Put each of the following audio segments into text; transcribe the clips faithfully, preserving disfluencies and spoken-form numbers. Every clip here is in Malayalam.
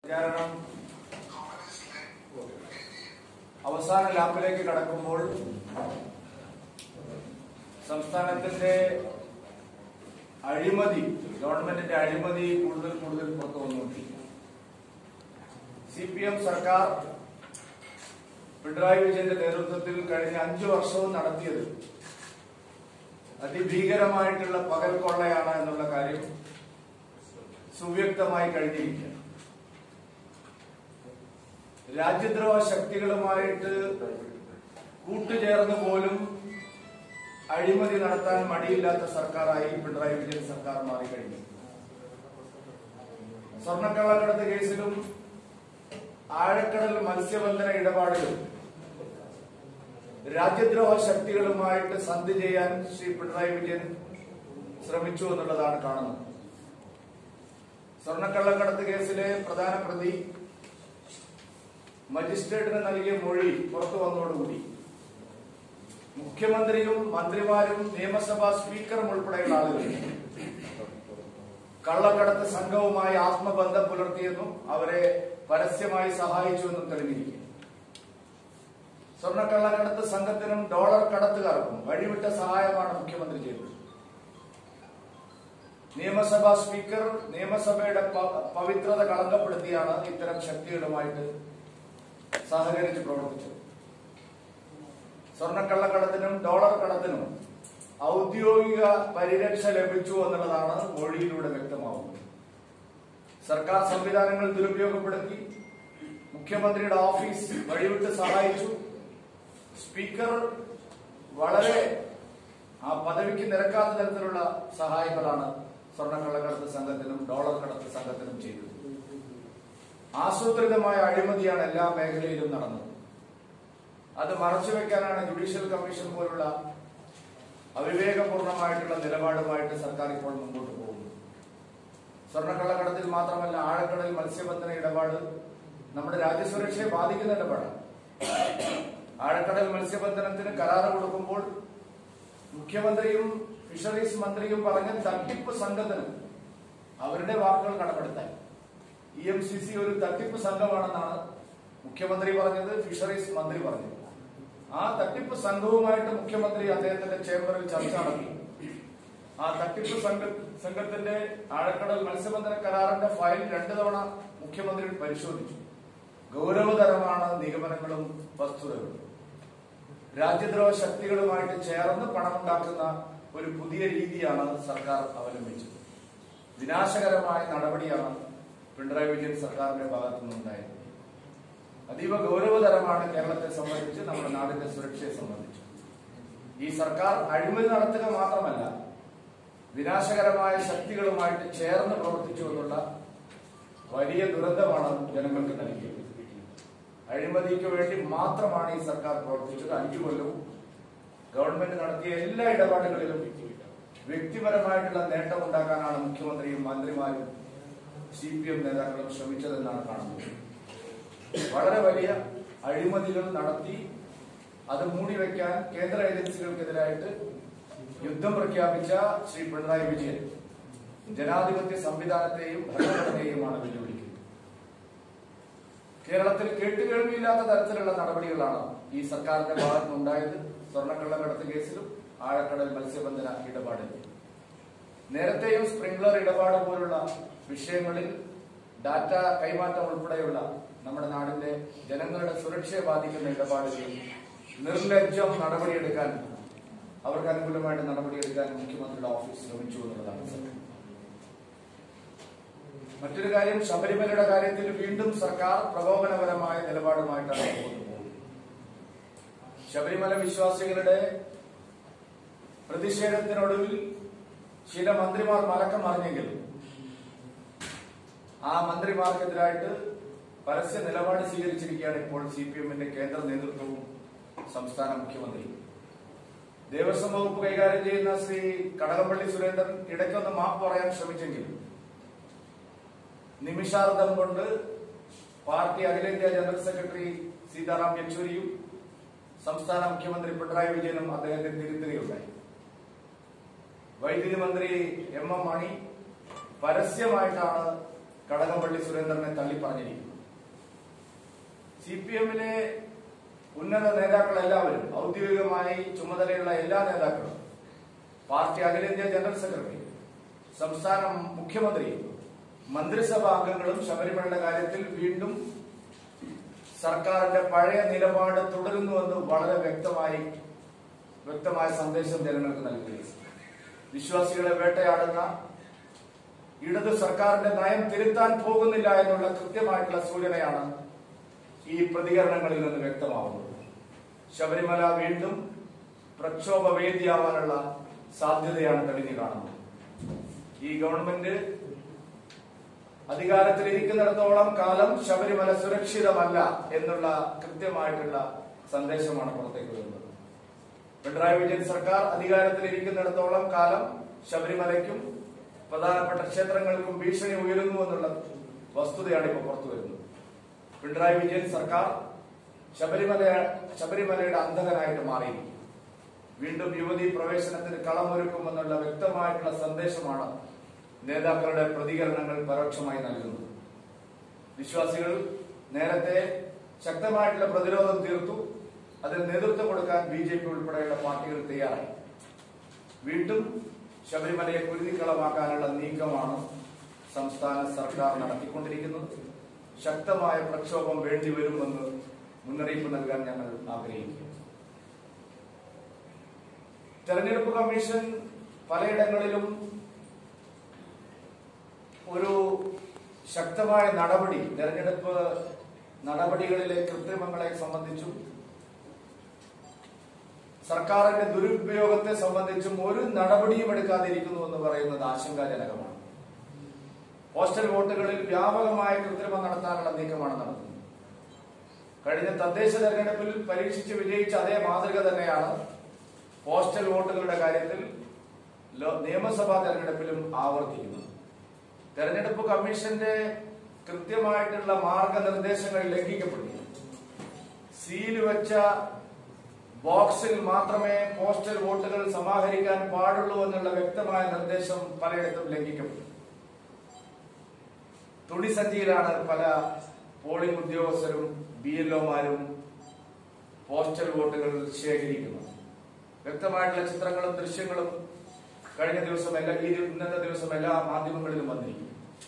കാരണം അവസാന ലാപ്പിലേക്ക് കടക്കുമ്പോൾ സംസ്ഥാനത്തിന്റെ അഴിമതി, ഗവൺമെന്റിന്റെ അഴിമതി കൂടുതൽ കൂടുതൽ പുറത്തു വന്നുകൊണ്ടിരിക്കുന്നു. സി പി എം സർക്കാർ പിണറായി വിജയന്റെ നേതൃത്വത്തിൽ കഴിഞ്ഞ അഞ്ചു വർഷവും നടത്തിയത് അതിഭീകരമായിട്ടുള്ള പകൽ കൊള്ളയാണ് എന്നുള്ള കാര്യം സുവ്യക്തമായി കഴിഞ്ഞിരിക്കുക. രാജ്യദ്രോഹ ശക്തികളുമായിട്ട് കൂട്ടുചേർന്ന് പോലും അഴിമതി നടത്താൻ മടിയില്ലാത്ത സർക്കാരായി പിണറായി വിജയൻ സർക്കാർ മാറിക്കഴിഞ്ഞു. സ്വർണ്ണക്കള്ളക്കടത്ത് കേസിലും ആഴക്കടൽ മത്സ്യബന്ധന ഇടപാടിലും രാജ്യദ്രോഹ ശക്തികളുമായിട്ട് സന്ധി ചെയ്യാൻ ശ്രീ പിണറായി വിജയൻ ശ്രമിച്ചു എന്നുള്ളതാണ് കാണുന്നത്. സ്വർണ്ണക്കള്ളക്കടത്ത് കേസിലെ പ്രധാന പ്രതി മജിസ്ട്രേറ്റിന് നൽകിയ മൊഴി പുറത്തു വന്നതോടുകൂടി മുഖ്യമന്ത്രിയും മന്ത്രിമാരും നിയമസഭാ സ്പീക്കറും ഉൾപ്പെടെയുള്ള ആളുകൾ കള്ളക്കടത്ത് സംഘവുമായി ആത്മബന്ധം പുലർത്തിയെന്നും അവരെ പരസ്യമായി സഹായിച്ചുവെന്നും തെളിഞ്ഞിരിക്കുന്നു. സ്വർണ്ണക്കള്ളക്കടത്ത് സംഘത്തിനും ഡോളർ കടത്തുകാർക്കും വഴിവിട്ട സഹായമാണ് മുഖ്യമന്ത്രി ചെയ്തത്. നിയമസഭാ സ്പീക്കർ നിയമസഭയുടെ പവിത്രത കളങ്കപ്പെടുത്തിയാണ് ഇത്തരം ശക്തികളുമായിട്ട് സഹകരിച്ച് പ്രവർത്തിച്ചത്. സ്വർണ്ണക്കള്ളക്കടത്തിനും ഡോളർ കടത്തിനും ഔദ്യോഗിക പരിരക്ഷ ലഭിച്ചു എന്നുള്ളതാണ് മൊഴിയിലൂടെ വ്യക്തമാവുന്നത്. സർക്കാർ സംവിധാനങ്ങൾ ദുരുപയോഗപ്പെടുത്തി മുഖ്യമന്ത്രിയുടെ ഓഫീസ് വഴിവിട്ട് സഹായിച്ചു. സ്പീക്കർ വളരെ ആ പദവിക്ക് നിരക്കാത്ത തരത്തിലുള്ള സഹായങ്ങളാണ് സ്വർണ്ണക്കള്ളക്കടത്ത് സംഘത്തിനും ഡോളർ കടത്ത് സംഘത്തിനും ചെയ്തത്. ആസൂത്രിതമായ അഴിമതിയാണ് എല്ലാ മേഖലയിലും നടന്നത്. അത് മറച്ചുവെക്കാനാണ് ജുഡീഷ്യൽ കമ്മീഷൻ പോലുള്ള അവിവേകപൂർണമായിട്ടുള്ള നിലപാടുമായിട്ട് സർക്കാർ ഇപ്പോൾ മുമ്പോട്ട് പോകുന്നത്. സ്വർണ്ണക്കള്ളക്കടത്തിൽ മാത്രമല്ല, ആഴക്കടൽ മത്സ്യബന്ധന ഇടപാട് നമ്മുടെ രാജ്യസുരക്ഷയെ ബാധിക്കുന്ന ഇടപാടാണ്. ആഴക്കടൽ മത്സ്യബന്ധനത്തിന് കരാറ് കൊടുക്കുമ്പോൾ മുഖ്യമന്ത്രിയും ഫിഷറീസ് മന്ത്രിയും പറഞ്ഞ തട്ടിപ്പ് സംഘത്തിന് അവരുടെ വാക്കുകൾ കടപ്പെടുത്താൻ ഇ എം സി സി ഒരു തട്ടിപ്പ് സംഘമാണെന്നാണ് മുഖ്യമന്ത്രി പറഞ്ഞത്, ഫിഷറീസ് മന്ത്രി പറഞ്ഞത്. ആ തട്ടിപ്പ് സംഘവുമായിട്ട് മുഖ്യമന്ത്രി അദ്ദേഹത്തിന്റെ ചേംബറിൽ ചർച്ച നടത്തി. ആ തട്ടിപ്പ് സംഘ സംഘത്തിന്റെ ആഴക്കടൽ മത്സ്യബന്ധന കരാറിന്റെ ഫയൽ രണ്ടു തവണ മുഖ്യമന്ത്രി പരിശോധിച്ചു. ഗൗരവതരമാണ് നിഗമനങ്ങളും വസ്തുതകളും. രാജ്യദ്രോഹ ശക്തികളുമായിട്ട് ചേർന്ന് പണമുണ്ടാക്കുന്ന ഒരു പുതിയ രീതിയാണ് സർക്കാർ അവലംബിച്ചത്. വിനാശകരമായ നടപടിയാണ് പിണറായി വിജയൻ സർക്കാരിന്റെ ഭാഗത്തു നിന്നുണ്ടായത്. അതീവ ഗൗരവതരമാണ് കേരളത്തെ സംബന്ധിച്ച്, നമ്മുടെ നാടിന്റെ സുരക്ഷയെ സംബന്ധിച്ച്. ഈ സർക്കാർ അഴിമതി നടത്തുക മാത്രമല്ല, വിനാശകരമായ ശക്തികളുമായിട്ട് ചേർന്ന് പ്രവർത്തിച്ചു എന്നുള്ള വലിയ ദുരന്തമാണ് ജനങ്ങൾക്ക് നൽകിയത്. അഴിമതിക്ക് വേണ്ടി മാത്രമാണ് ഈ സർക്കാർ പ്രവർത്തിച്ചത്. അഞ്ചു കൊല്ലവും ഗവൺമെന്റ് നടത്തിയ എല്ലാ ഇടപാടുകളിലും വ്യക്തിപരമായിട്ടുള്ള നേട്ടം ഉണ്ടാക്കാനാണ് മുഖ്യമന്ത്രിയും മന്ത്രിമാരും സി പി എം നേതാക്കളും ശ്രമിച്ചതെന്നാണ് കാണുന്നത്. വളരെ വലിയ അഴിമതികൾ നടത്തി അത് മൂടിവെക്കാൻ കേന്ദ്ര ഏജൻസികൾക്കെതിരായിട്ട് യുദ്ധം പ്രഖ്യാപിച്ച ശ്രീ പിണറായി വിജയൻ ജനാധിപത്യ സംവിധാനത്തെയും ഭരണഘടനയെയുമാണ് വെല്ലുവിളിക്കുന്നത്. കേരളത്തിൽ കേട്ടുകേൾവിയില്ലാത്ത തരത്തിലുള്ള നടപടികളാണ് ഈ സർക്കാരിന്റെ ഭാഗത്തുനിന്നുണ്ടായത്. സ്വർണ്ണക്കള്ളക്കടത്ത് കേസിലും ആഴക്കടൽ മത്സ്യബന്ധന ഇടപാടിലും നേരത്തെയും സ്പ്രിംഗ്ലർ ഇടപാട് പോലുള്ള വിഷയങ്ങളിൽ ഡാറ്റ കൈമാറ്റം ഉൾപ്പെടെയുള്ള നമ്മുടെ നാടിന്റെ ജനങ്ങളുടെ സുരക്ഷയെ ബാധിക്കുന്ന ഇടപാടുകളിൽ നിർലജ്ജം നടപടിയെടുക്കാൻ, അവർക്ക് അനുകൂലമായിട്ട് നടപടിയെടുക്കാൻ മുഖ്യമന്ത്രിയുടെ ഓഫീസ് ശ്രമിച്ചു എന്നുള്ളതാണ്. മറ്റൊരു കാര്യം, ശബരിമലയുടെ കാര്യത്തിൽ വീണ്ടും സർക്കാർ പ്രകോപനപരമായ നിലപാടുമായിട്ടാണ് മുമ്പോട്ട് പോകുന്നത്. ശബരിമല വിശ്വാസികളുടെ പ്രതിഷേധത്തിനൊടുവിൽ ചില മന്ത്രിമാർ മലക്കം മറിഞ്ഞെങ്കിലും ആ മന്ത്രിമാർക്കെതിരായിട്ട് പരസ്യ നിലപാട് സ്വീകരിച്ചിരിക്കുകയാണ് ഇപ്പോൾ സി പി എമ്മിന്റെ കേന്ദ്ര നേതൃത്വവും സംസ്ഥാന മുഖ്യമന്ത്രിയും. ദേവസ്വം വകുപ്പ് കൈകാര്യം ചെയ്യുന്ന ശ്രീ കടകംപള്ളി സുരേന്ദ്രൻ ഇടയ്ക്കൊന്ന് മാപ്പ് പറയാൻ ശ്രമിച്ചെങ്കിലും നിമിഷാർദ്ധം കൊണ്ട് പാർട്ടി അഖിലേന്ത്യാ ജനറൽ സെക്രട്ടറി സീതാറാം യെച്ചൂരിയും സംസ്ഥാന മുഖ്യമന്ത്രി പിണറായി വിജയനും അദ്ദേഹത്തെ തിരുത്തുകയുണ്ടായി. വൈദ്യുതി മന്ത്രി എം എം മണി പരസ്യമായിട്ടാണ് കടകംപള്ളി സുരേന്ദ്രനെ തള്ളിപ്പറഞ്ഞിരിക്കുന്നു. സി പി എമ്മിലെ ഉന്നത നേതാക്കളെല്ലാവരും, ഔദ്യോഗികമായി ചുമതലയുള്ള എല്ലാ നേതാക്കളും, പാർട്ടി അഖിലേന്ത്യാ ജനറൽ സെക്രട്ടറി, സംസ്ഥാന മുഖ്യമന്ത്രി, മന്ത്രിസഭാ അംഗങ്ങളും ശബരിമലയുടെ കാര്യത്തിൽ വീണ്ടും സർക്കാരിന്റെ പഴയ നിലപാട് തുടരുന്നുവെന്ന് വളരെ വ്യക്തമായി വ്യക്തമായ സന്ദേശം ജനങ്ങൾക്ക് നൽകുകയാണ്. വിശ്വാസികളെ വേട്ടയാടുന്ന ഇടത് സർക്കാരിന്റെ നയം തിരുത്താൻ പോകുന്നില്ല എന്നുള്ള കൃത്യമായിട്ടുള്ള സൂചനയാണ് ഈ പ്രതികരണങ്ങളിൽ നിന്ന് വ്യക്തമാവുന്നത്. ശബരിമല വീണ്ടും പ്രക്ഷോഭ വേദിയാവാനുള്ള സാധ്യതയാണ് തെളിഞ്ഞു കാണുന്നത്. ഈ ഗവൺമെന്റ് അധികാരത്തിലിരിക്കുന്നിടത്തോളം കാലം ശബരിമല സുരക്ഷിതമല്ല എന്നുള്ള കൃത്യമായിട്ടുള്ള സന്ദേശമാണ് പുറത്തേക്ക് വരുന്നത്. പിണറായി വിജയൻ സർക്കാർ അധികാരത്തിലിരിക്കുന്നിടത്തോളം കാലം ശബരിമലയ്ക്കും പ്രധാനപ്പെട്ട ക്ഷേത്രങ്ങൾക്കും ഭീഷണി ഉയരുന്നു എന്നുള്ള വസ്തുതയാണ് ഇപ്പോൾ പുറത്തു വരുന്നത്. പിണറായി വിജയൻ സർക്കാർ ശബരിമല ശബരിമലയുടെ അന്ധകനായിട്ട് മാറിയിരിക്കും. വീണ്ടും യുവതീ പ്രവേശനത്തിന് കളമൊരുക്കുമെന്നുള്ള വ്യക്തമായിട്ടുള്ള സന്ദേശമാണ് നേതാക്കളുടെ പ്രതികരണങ്ങൾ പരോക്ഷമായി നൽകുന്നത്. വിശ്വാസികൾ നേരത്തെ ശക്തമായിട്ടുള്ള പ്രതിരോധം തീർത്തു. അതിന് നേതൃത്വം കൊടുക്കാൻ ബി ജെ പി ഉൾപ്പെടെയുള്ള പാർട്ടികൾ തയ്യാറായി. വീണ്ടും ശബരിമലയെ കുരുതിക്കളമാക്കാനുള്ള നീക്കമാണ് സംസ്ഥാന സർക്കാർ നടത്തിക്കൊണ്ടിരിക്കുന്നത്. ശക്തമായ പ്രക്ഷോഭം വേണ്ടിവരുമെന്ന് മുന്നറിയിപ്പ് നൽകാൻ ഞങ്ങൾ ആഗ്രഹിക്കുന്നു. തെരഞ്ഞെടുപ്പ് കമ്മീഷൻ പലയിടങ്ങളിലും ഒരു ശക്തമായ നടപടി, തെരഞ്ഞെടുപ്പ് നടപടികളിലെ കൃത്രിമങ്ങളെ സംബന്ധിച്ചും സർക്കാരിന്റെ ദുരുപയോഗത്തെ സംബന്ധിച്ചും ഒരു നടപടിയും എടുക്കാതിരിക്കുന്നു എന്ന് പറയുന്നത് ആശങ്കാജനകമാണ്. പോസ്റ്റൽ വോട്ടുകളിൽ വ്യാപകമായ കൃത്രിമം നടത്താനുള്ള നീക്കമാണ് നടത്തുന്നത്. കഴിഞ്ഞ തദ്ദേശ തെരഞ്ഞെടുപ്പിൽ പരീക്ഷിച്ച് വിജയിച്ച അതേ മാതൃക തന്നെയാണ് പോസ്റ്റൽ വോട്ടുകളുടെ കാര്യത്തിൽ നിയമസഭാ തെരഞ്ഞെടുപ്പിലും ആവർത്തിക്കുന്നത്. തെരഞ്ഞെടുപ്പ് കമ്മീഷന്റെ കൃത്യമായിട്ടുള്ള മാർഗനിർദ്ദേശങ്ങൾ ലംഘിക്കപ്പെടുന്നു. സീൽ വെച്ച ബോക്സിൽ മാത്രമേ പോസ്റ്റൽ വോട്ടുകൾ സമാഹരിക്കാൻ പാടുള്ളൂ എന്നുള്ള വ്യക്തമായ നിർദ്ദേശം പലയിടത്തും ലംഘിക്കപ്പെട്ടു. തുണിസഞ്ചിയിലാണ് പല പോളിംഗ് ഉദ്യോഗസ്ഥരും ബി എൽ ഒമാരും പോസ്റ്റൽ വോട്ടുകൾ ശേഖരിക്കുന്നത്. വ്യക്തമായിട്ടുള്ള ചിത്രങ്ങളും ദൃശ്യങ്ങളും കഴിഞ്ഞ ദിവസം എല്ലാ ഈ ഇന്നത്തെ ദിവസം എല്ലാ മാധ്യമങ്ങളിലും വന്നിരിക്കും.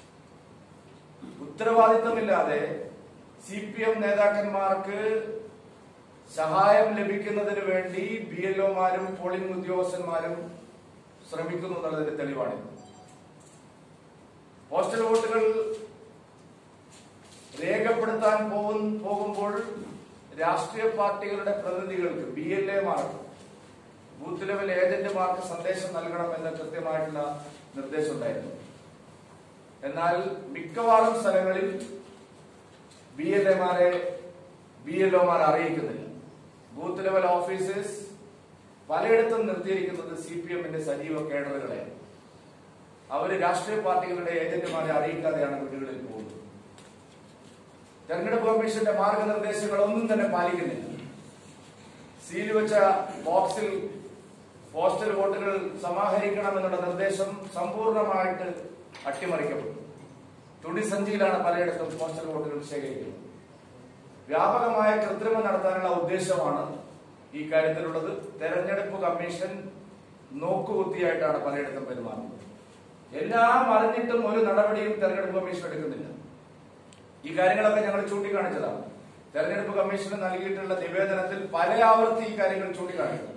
ഉത്തരവാദിത്തമില്ലാതെ സി പി എം നേതാക്കന്മാർക്ക് സഹായം ലഭിക്കുന്നതിന് വേണ്ടി ബി എൽ ഒമാരും പോളിംഗ് ഉദ്യോഗസ്ഥന്മാരും ശ്രമിക്കുന്നു എന്നുള്ളതിന്റെ തെളിവാണിത്. പോസ്റ്റൽ വോട്ടുകൾ രേഖപ്പെടുത്താൻ പോകുമ്പോൾ രാഷ്ട്രീയ പാർട്ടികളുടെ പ്രതിനിധികൾക്ക്, ബി എൽ എമാർക്ക്, ബൂത്ത് ലെവൽ ഏജന്റുമാർക്ക് സന്ദേശം നൽകണമെന്ന് കൃത്യമായിട്ടുള്ള നിർദ്ദേശം ഉണ്ടായിരുന്നു. എന്നാൽ മിക്കവാറും സ്ഥലങ്ങളിൽ ബി എൽ എമാരെ ബി എൽ ഒമാർ അറിയിക്കുന്നില്ല. ബൂത്ത് ലെവൽ ഓഫീസേഴ്സ് പലയിടത്തും നിർത്തിയിരിക്കുന്നത് സി പി എമ്മിന്റെ സജീവ കേഡറുകളെയാണ്. അവര് രാഷ്ട്രീയ പാർട്ടികളുടെ ഏജന്റുമാരെ അറിയിക്കാതെയാണ് വീടുകളിൽ പോകുന്നത്. തെരഞ്ഞെടുപ്പ് കമ്മീഷന്റെ മാർഗനിർദ്ദേശങ്ങൾ ഒന്നും തന്നെ പാലിക്കുന്നില്ല. സീൽ വെച്ച ബോക്സിൽ പോസ്റ്റൽ വോട്ടുകൾ സമാഹരിക്കണമെന്നുള്ള നിർദ്ദേശം സമ്പൂർണമായിട്ട് അട്ടിമറിക്കപ്പെട്ടു. തുണിസഞ്ചിയിലാണ് പലയിടത്തും പോസ്റ്റൽ വോട്ടുകൾ ശേഖരിക്കുന്നത്. വ്യാപകമായ കൃത്രിമം നടത്താനുള്ള ഉദ്ദേശമാണ് ഈ കാര്യത്തിലുള്ളത്. തെരഞ്ഞെടുപ്പ് കമ്മീഷൻ നോക്കുകുത്തിയായിട്ടാണ് പലയിടത്തും പെരുമാറുന്നത്. എല്ലാം അറിഞ്ഞിട്ടും ഒരു നടപടിയും തെരഞ്ഞെടുപ്പ് കമ്മീഷൻ എടുക്കുന്നില്ല. ഈ കാര്യങ്ങളൊക്കെ ഞങ്ങൾ ചൂണ്ടിക്കാണിച്ചതാണ്. തെരഞ്ഞെടുപ്പ് കമ്മീഷന് നൽകിയിട്ടുള്ള നിവേദനത്തിൽ പല ആവർത്തി ഈ കാര്യങ്ങൾ ചൂണ്ടിക്കാണിച്ചത്.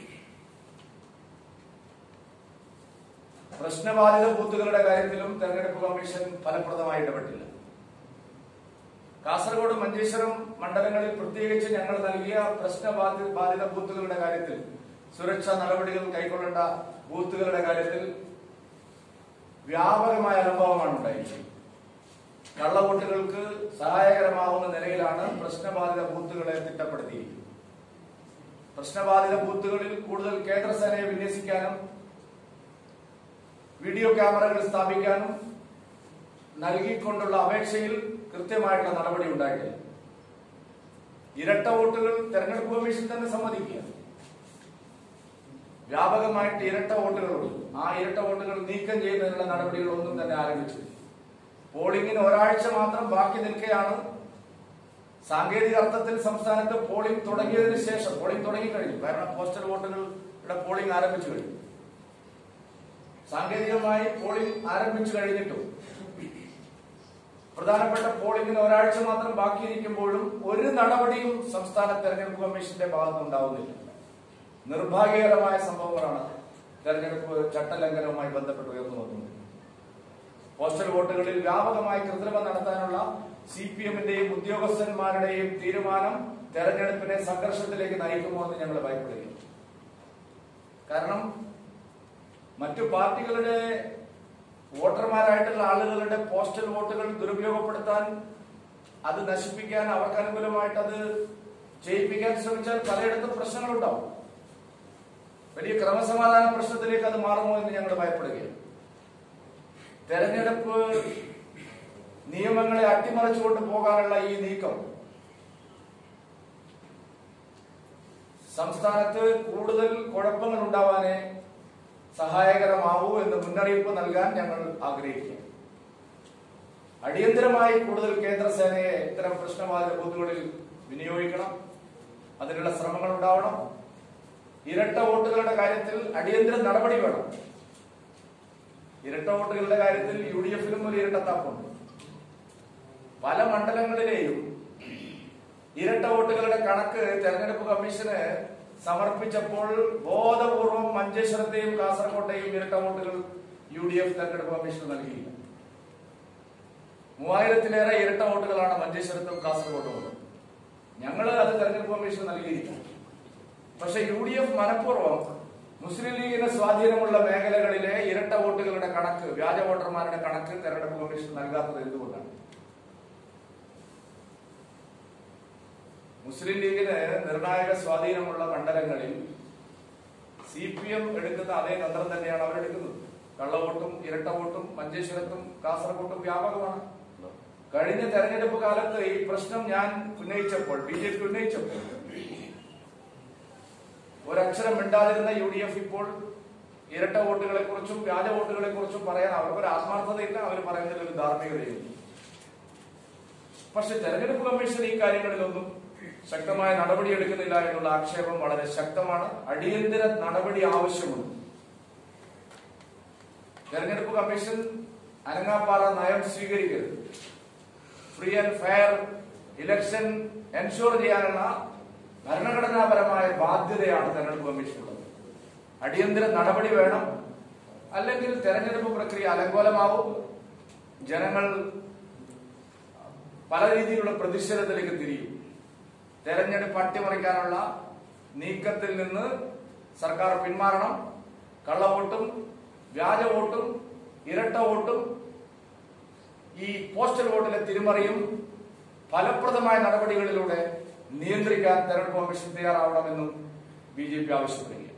പ്രശ്നബാധിത ബൂത്തുകളുടെ കാര്യത്തിലും തെരഞ്ഞെടുപ്പ് കമ്മീഷൻ ഫലപ്രദമായി ഇടപെട്ടില്ല. കാസർഗോഡ്, മഞ്ചേശ്വരം മണ്ഡലങ്ങളിൽ പ്രത്യേകിച്ച് ഞങ്ങൾ നൽകിയ പ്രശ്നബാധിത ബാധിത ബൂത്തുകളുടെ കാര്യത്തിൽ, സുരക്ഷാ നടപടികൾ കൈക്കൊള്ളേണ്ട ബൂത്തുകളുടെ കാര്യത്തിൽ വ്യാപകമായ അനുഭവമാണ് ഉണ്ടായിരിക്കുന്നത്. കള്ളവോട്ടുകൾക്ക് സഹായകരമാവുന്ന നിലയിലാണ് പ്രശ്നബാധിത ബൂത്തുകളെ തിട്ടപ്പെടുത്തിയിരിക്കുന്നത്. പ്രശ്നബാധിത ബൂത്തുകളിൽ കൂടുതൽ കേന്ദ്രസേനയെ വിന്യസിക്കാനും വീഡിയോ ക്യാമറകൾ സ്ഥാപിക്കാനും നൽകിക്കൊണ്ടുള്ള അപേക്ഷയിൽ കൃത്യമായിട്ടുള്ള നടപടി ഉണ്ടായിട്ടില്ല. ഇരട്ട വോട്ടുകൾ തെരഞ്ഞെടുപ്പ് കമ്മീഷൻ തന്നെ സമ്മതിക്കുക. വ്യാപകമായിട്ട് ഇരട്ട വോട്ടുകളുണ്ട്. ആ ഇരട്ട വോട്ടുകൾ നീക്കം ചെയ്യുന്നതിനുള്ള നടപടികളൊന്നും തന്നെ ആരംഭിച്ചില്ല. പോളിംഗിന് ഒരാഴ്ച മാത്രം ബാക്കി നിൽക്കെയാണ് സാങ്കേതിക അർത്ഥത്തിൽ സംസ്ഥാനത്ത് പോളിംഗ് തുടങ്ങിയതിനു ശേഷം പോളിംഗ് തുടങ്ങിക്കഴിഞ്ഞു. കാരണം പോസ്റ്റൽ വോട്ടുകളുടെ പോളിംഗ് ആരംഭിച്ചു കഴിഞ്ഞു. സാങ്കേതികമായി പോളിംഗ് ആരംഭിച്ചു കഴിഞ്ഞിട്ടും പ്രധാനപ്പെട്ട പോളിംഗിന് ഒരാഴ്ച മാത്രം ബാക്കിയിരിക്കുമ്പോഴും ഒരു നടപടിയും സംസ്ഥാന തെരഞ്ഞെടുപ്പ് കമ്മീഷന്റെ ഭാഗത്തുനിന്നുണ്ടാവുന്നില്ല. നിർഭാഗ്യകരമായ സംഭവങ്ങളാണ് തെരഞ്ഞെടുപ്പ് ചട്ടലംഘനവുമായി ബന്ധപ്പെട്ട് ഉയർന്നു വന്നത്. പോസ്റ്റൽ വോട്ടുകളിൽ വ്യാപകമായി കൃത്രിമം നടത്താനുള്ള സി പി എമ്മിന്റെയും ഉദ്യോഗസ്ഥന്മാരുടെയും തീരുമാനം തെരഞ്ഞെടുപ്പിനെ സംഘർഷത്തിലേക്ക് നയിക്കുമോ എന്ന് ഞങ്ങൾ ഭയപ്പെടുകയാണ്. കാരണം മറ്റു പാർട്ടികളുടെ വോട്ടർമാരായിട്ടുള്ള ആളുകളുടെ പോസ്റ്റൽ വോട്ടുകൾ ദുരുപയോഗപ്പെടുത്താൻ, അത് നശിപ്പിക്കാൻ, അവർക്ക് അനുകൂലമായിട്ട് അത് ചെയ്യിപ്പിക്കാൻ ശ്രമിച്ചാൽ പലയിടത്തും പ്രശ്നങ്ങളുണ്ടാവും. വലിയ ക്രമസമാധാന പ്രശ്നത്തിലേക്ക് അത് മാറുമോ എന്ന് ഞങ്ങൾ ഭയപ്പെടുകയാണ്. തെരഞ്ഞെടുപ്പ് നിയമങ്ങളെ അട്ടിമറിച്ചുകൊണ്ട് പോകാനുള്ള ഈ നീക്കം സംസ്ഥാനത്ത് കൂടുതൽ കുഴപ്പങ്ങൾ ഉണ്ടാവാനേ സഹായകരമാവൂ എന്ന് മുന്നറിയിപ്പ് നൽകാൻ ഞങ്ങൾ ആഗ്രഹിക്കുന്നു. അടിയന്തരമായി കൂടുതൽ കേന്ദ്രസേനയെ ഇത്തരം പ്രശ്നബാധിത ബൂത്തുകളിൽ വിനിയോഗിക്കണം. അതിനുള്ള ശ്രമങ്ങൾ ഉണ്ടാവണം. ഇരട്ട വോട്ടുകളുടെ കാര്യത്തിൽ അടിയന്തര നടപടി വേണം. ഇരട്ട വോട്ടുകളുടെ കാര്യത്തിൽ യു ഡി എഫിലും ഒരു ഇരട്ടത്താപ്പുണ്ട്. പല മണ്ഡലങ്ങളിലെയും ഇരട്ട വോട്ടുകളുടെ കണക്ക് തെരഞ്ഞെടുപ്പ് കമ്മീഷന് സമർപ്പിച്ചപ്പോൾ ബോധപൂർവം മഞ്ചേശ്വരത്തെയും കാസർകോട്ടെയും ഇരട്ട വോട്ടുകൾ യു ഡി എഫ് തെരഞ്ഞെടുപ്പ് കമ്മീഷന് നൽകിയില്ല. മൂവായിരത്തിലേറെ ഇരട്ട വോട്ടുകളാണ് മഞ്ചേശ്വരത്തും കാസർകോട്ടും ഉള്ളത്. ഞങ്ങൾ അത് തെരഞ്ഞെടുപ്പ് കമ്മീഷന് നൽകിയില്ല. പക്ഷെ യു ഡി എഫ് മനഃപൂർവ്വം മുസ്ലിം ലീഗിന് സ്വാധീനമുള്ള മേഖലകളിലെ ഇരട്ട വോട്ടുകളുടെ കണക്ക്, വ്യാജ വോട്ടർമാരുടെ കണക്ക് തെരഞ്ഞെടുപ്പ് കമ്മീഷൻ നൽകാത്തത് എന്തുകൊണ്ടാണ്? മുസ്ലിം ലീഗിന് നിർണായക സ്വാധീനമുള്ള മണ്ഡലങ്ങളിൽ സി പി എം എടുക്കുന്ന അതേ തന്ത്രം തന്നെയാണ് അവരെടുക്കുന്നത്. കള്ളവോട്ടും ഇരട്ട വോട്ടും മഞ്ചേശ്വരത്തും കാസർകോട്ടും വ്യാപകമാണ്. കഴിഞ്ഞ തെരഞ്ഞെടുപ്പ് കാലത്ത് ഈ പ്രശ്നം ഞാൻ ഉന്നയിച്ചപ്പോൾ, ബി ജെ പി ഉന്നയിച്ചപ്പോൾ ഒരക്ഷരം മിണ്ടാതിരുന്ന യു ഡി എഫ് ഇപ്പോൾ ഇരട്ട വോട്ടുകളെ കുറിച്ചും വ്യാജ വോട്ടുകളെ കുറിച്ചും പറയാൻ അവർക്കൊരു ആത്മാർത്ഥതയില്ല. അവർ പറയുന്നതിൽ ഒരു ധാർമ്മികതയില്ല. പക്ഷെ തെരഞ്ഞെടുപ്പ് കമ്മീഷൻ ഈ കാര്യങ്ങളിലൊന്നും ശക്തമായ നടപടി എടുക്കുന്നില്ല എന്നുള്ള ആക്ഷേപം വളരെ ശക്തമാണ്. അടിയന്തര നടപടി ആവശ്യമുണ്ട്. തെരഞ്ഞെടുപ്പ് കമ്മീഷൻ അനങ്ങാപ്പാറ നയം സ്വീകരിക്കരുത്. Free and fair election ensure ചെയ്യാനുള്ള ഭരണഘടനാപരമായ ബാധ്യതയാണ് തെരഞ്ഞെടുപ്പ് കമ്മീഷനുള്ളത്. അടിയന്തര നടപടി വേണം. അല്ലെങ്കിൽ തെരഞ്ഞെടുപ്പ് പ്രക്രിയ അലങ്കോലമാവും. ജനങ്ങൾ പല രീതിയിലുള്ള പ്രതിഷേധത്തിലേക്ക് തിരിയും. തെരഞ്ഞെടുപ്പ് അട്ടിമറിക്കാനുള്ള നീക്കത്തിൽ നിന്ന് സർക്കാർ പിന്മാറണം. കള്ളവോട്ടും വ്യാജ വോട്ടും ഇരട്ട വോട്ടും ഈ പോസ്റ്റൽ വോട്ടിലെ തിരിമറിയും ഫലപ്രദമായ നടപടികളിലൂടെ നിയന്ത്രിക്കാൻ തെരഞ്ഞെടുപ്പ് കമ്മീഷൻ തയ്യാറാവണമെന്നും ബി ജെ പി ആവശ്യപ്പെടുകയാണ്.